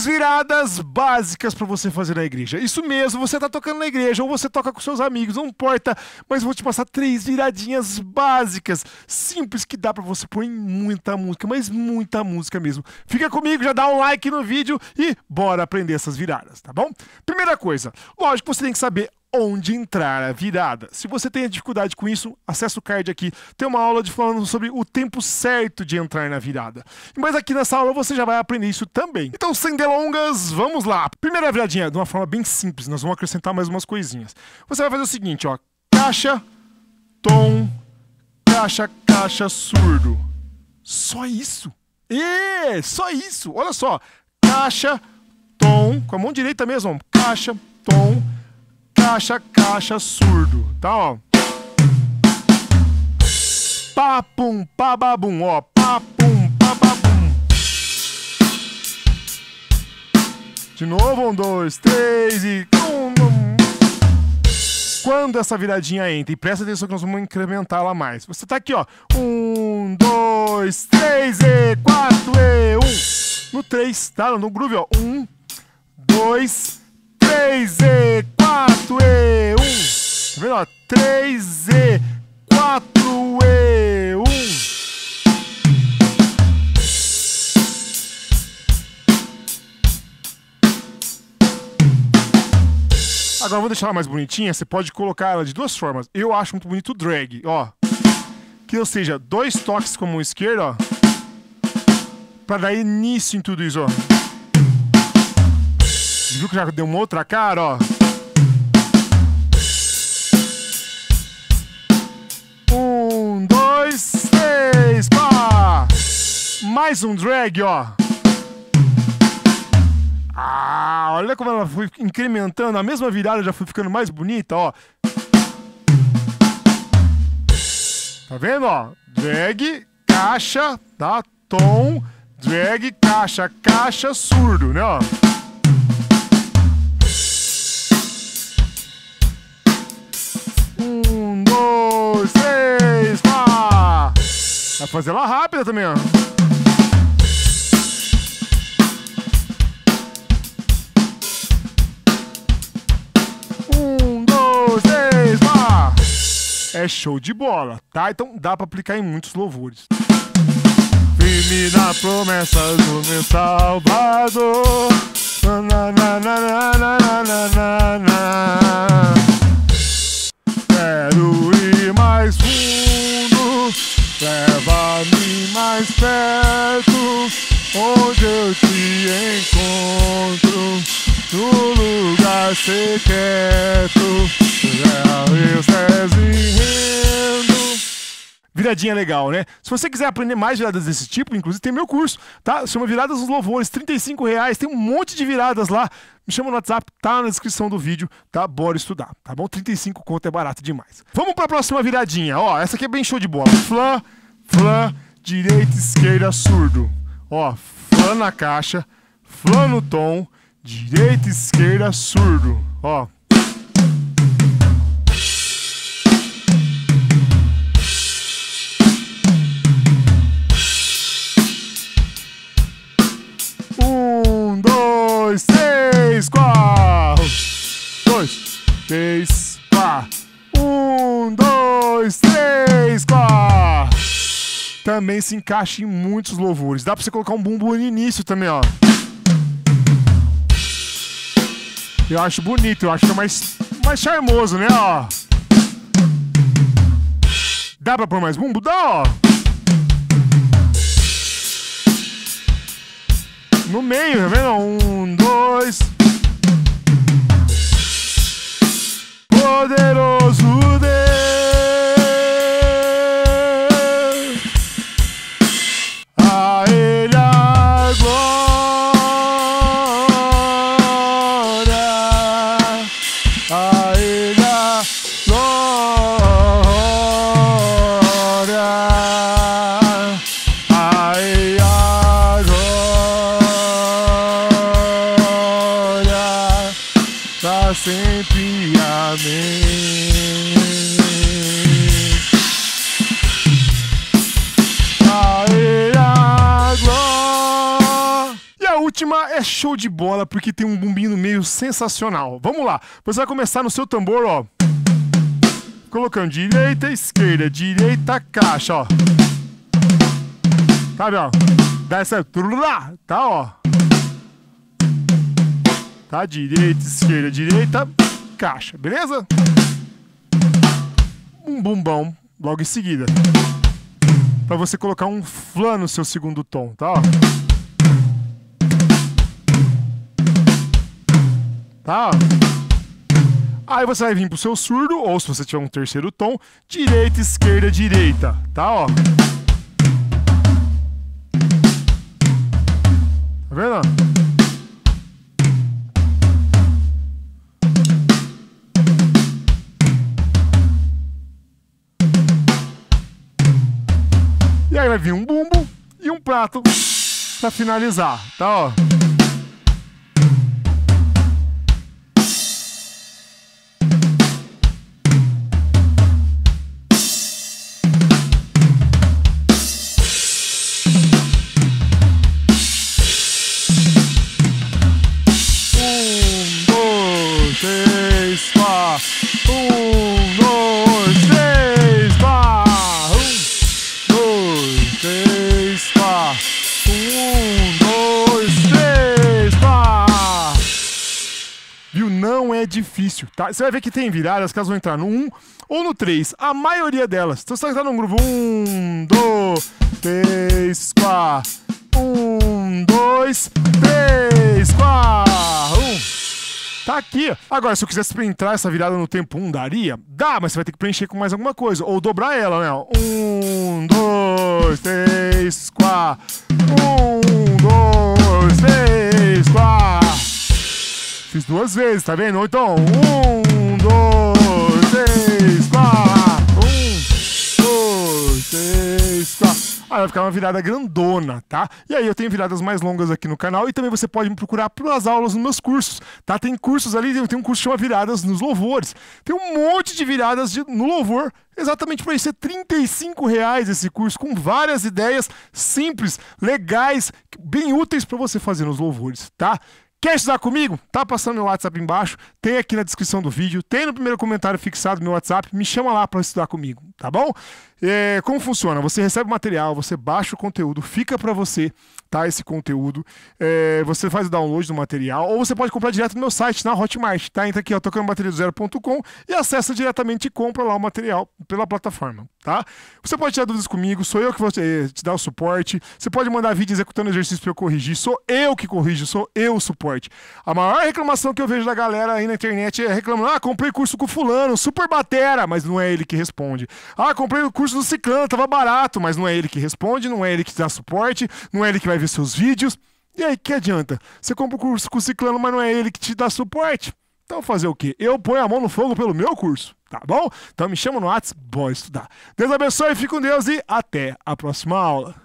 3 viradas básicas para você fazer na igreja. Isso mesmo, você tá tocando na igreja ou você toca com seus amigos, não importa, mas vou te passar 3 viradinhas básicas, simples, que dá para você pôr em muita música, mas muita música mesmo. Fica comigo, já dá um like no vídeo e bora aprender essas viradas, tá bom? Primeira coisa, lógico que você tem que saber onde entrar a virada. Se você tem dificuldade com isso, acessa o card aqui. Tem uma aula falando sobre o tempo certo de entrar na virada. Mas aqui nessa aula você já vai aprender isso também. Então, sem delongas, vamos lá. Primeira viradinha, de uma forma bem simples. Nós vamos acrescentar mais umas coisinhas. Você vai fazer o seguinte, ó. Caixa, tom, caixa, caixa, surdo. Só isso. Só isso. Olha só. Caixa, tom, com a mão direita mesmo. Caixa, tom, caixa, caixa, surdo, tá, ó. Papum, pababum, ó. Papum, pababum. De novo, 1, 2, 3 e... Quando essa viradinha entra, e presta atenção que nós vamos incrementar ela mais. Você tá aqui, ó. 1, 2, 3 e 4 e 1. No 3, tá? No groove, ó. 1, 2, 3 e 4 e 1. Tá vendo, ó? 3 e 4 e 1. Agora vou deixar ela mais bonitinha. Você pode colocar ela de 2 formas. Eu acho muito bonito o drag, ó. Que ou seja, 2 toques com a mão esquerda, ó. Pra dar início em tudo isso, ó. Viu que já deu uma outra cara, ó. 1, 2, 3, pá! Mais um drag, ó. Olha como ela foi incrementando. A mesma virada já foi ficando mais bonita, ó. Tá vendo, ó? Drag, caixa, tá? Tom, drag, caixa, caixa, surdo, né, ó? Vai fazer ela rápida também, ó. É show de bola, tá? Então dá pra aplicar em muitos louvores. Firme na promessa do meu Salvador. Quero ir mais fundo, leva-me mais perto, onde eu te encontro, no lugar secreto, meus pés rendo. Viradinha legal, né? Se você quiser aprender mais viradas desse tipo, inclusive tem meu curso, tá? Chama Viradas dos Louvores, R$35, tem um monte de viradas lá. Me chama no WhatsApp, tá na descrição do vídeo, tá? Bora estudar, tá bom? 35 conto é barato demais. Vamos pra próxima viradinha, ó. Essa aqui é bem show de bola. Flã, flã, direita, esquerda, surdo. Ó, flã na caixa, flã no tom, direita, esquerda, surdo. Ó. Dois, três, quatro. 2, 3, 4. 1, 2, 3, 4. Também se encaixa em muitos louvores. Dá pra você colocar um bumbum no início também, ó. Eu acho bonito, eu acho que é mais charmoso, né, ó. Dá pra pôr mais bumbo? Dá, ó. No meio, tá vendo? 1, 2. Poderoso Deus, a Ele a glória, a Ele a glória, a Ele a glória, pra sempre, amém. cima é show de bola porque tem um bumbinho no meio sensacional. Vamos lá. Você vai começar no seu tambor, ó. Colocando direita, esquerda, caixa, ó. Sabe, ó? Dá essa... Tá, ó. Tá, direita, caixa. Beleza? Um bumbão logo em seguida. Pra você colocar um Flan no seu segundo tom, tá, ó. Tá, ó. Aí você vai vir pro seu surdo, ou se você tiver um terceiro tom, direita, tá, ó. Tá vendo? E aí vai vir um bumbo e um prato pra finalizar, tá, ó. Não é difícil, tá? Você vai ver que tem viradas que elas vão entrar no 1 ou no 3. A maioria delas. Então você vai entrar num grupo 1, 2, 3, 4. 1, 2, 3, 4. Tá aqui. Agora, se eu quisesse entrar essa virada no tempo 1, daria? Dá, mas você vai ter que preencher com mais alguma coisa. Ou dobrar ela, né? 1, 2, 3, 4. 1, 2, 3, 4. Fiz 2 vezes, tá vendo? Ou então, 1, 2, 3, 4. 1, 2, 3, 4. Aí vai ficar uma virada grandona, tá? E aí eu tenho viradas mais longas aqui no canal e também você pode me procurar pelas aulas nos meus cursos, tá? Tem cursos ali, tem um curso que chama Viradas nos Louvores. Tem um monte de viradas no louvor, exatamente para isso. É R$35 esse curso, com várias ideias simples, legais, bem úteis para você fazer nos louvores, tá? Quer estudar comigo? Tá passando meu WhatsApp embaixo, tem aqui na descrição do vídeo, tem no primeiro comentário fixado meu WhatsApp, me chama lá para estudar comigo, tá bom? Como funciona? Você recebe o material, você baixa o conteúdo, fica para você, tá? Esse conteúdo, você faz o download do material, ou você pode comprar direto no meu site, na Hotmart, tá? Entra aqui, ó, tocandobateriadozero.com e acessa diretamente e compra lá o material pela plataforma, tá? Você pode tirar dúvidas comigo, sou eu que vou te dar o suporte, você pode mandar vídeo executando exercício para eu corrigir, sou eu que corrijo, sou eu o suporte. A maior reclamação que eu vejo da galera aí na internet é reclamando: comprei curso com fulano, super batera, mas não é ele que responde. Comprei o curso do ciclano, tava barato, mas não é ele que responde, não é ele que dá suporte, não é ele que vai ver seus vídeos. E aí, que adianta? Você compra o curso com o ciclano, mas não é ele que te dá suporte. Então fazer o quê? Eu ponho a mão no fogo pelo meu curso, tá bom? Então me chama no WhatsApp, bora estudar. Deus abençoe, fique com Deus e até a próxima aula.